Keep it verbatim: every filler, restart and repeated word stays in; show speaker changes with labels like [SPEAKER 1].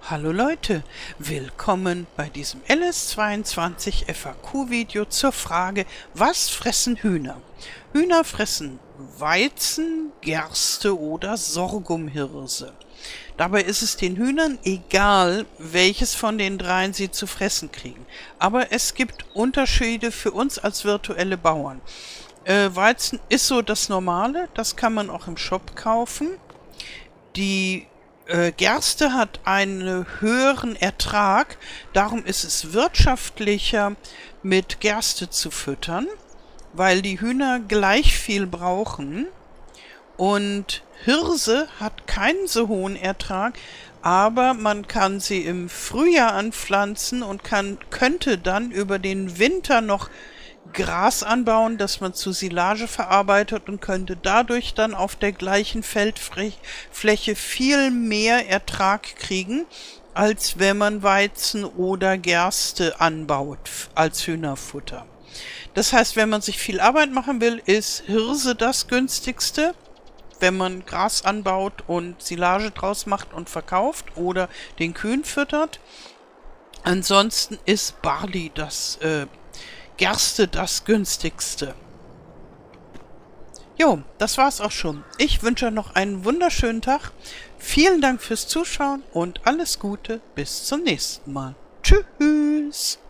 [SPEAKER 1] Hallo Leute, willkommen bei diesem L S zweiundzwanzig F A Q-Video zur Frage, was fressen Hühner? Hühner fressen Weizen, Gerste oder Sorghumhirse. Dabei ist es den Hühnern egal, welches von den dreien sie zu fressen kriegen. Aber es gibt Unterschiede für uns als virtuelle Bauern. Äh, Weizen ist so das Normale, das kann man auch im Shop kaufen. Die Äh, Gerste hat einen höheren Ertrag, darum ist es wirtschaftlicher, mit Gerste zu füttern, weil die Hühner gleich viel brauchen. Und Hirse hat keinen so hohen Ertrag, aber man kann sie im Frühjahr anpflanzen und kann, könnte dann über den Winter noch Gras anbauen, das man zu Silage verarbeitet und könnte dadurch dann auf der gleichen Feldfläche viel mehr Ertrag kriegen, als wenn man Weizen oder Gerste anbaut als Hühnerfutter. Das heißt, wenn man sich viel Arbeit machen will, ist Hirse das günstigste, wenn man Gras anbaut und Silage draus macht und verkauft oder den Kühen füttert. Ansonsten ist Barley das äh, Gerste das günstigste. Jo, das war's auch schon. Ich wünsche noch einen wunderschönen Tag. Vielen Dank fürs Zuschauen und alles Gute. Bis zum nächsten Mal. Tschüss.